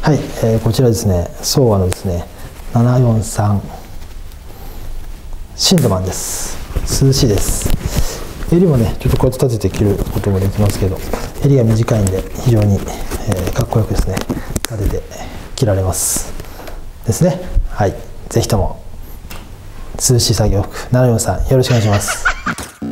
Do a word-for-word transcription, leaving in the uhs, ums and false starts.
はい、えー、こちらですね、ソーアのですね、ななよんさんシンドマンです。涼しいです。襟もね、ちょっとこうやって立てて着ることもできますけど、襟が短いんで非常に、えー、かっこよくですね、立てて着られますですね。はい、ぜひとも涼しい作業服ななよんさんよろしくお願いします。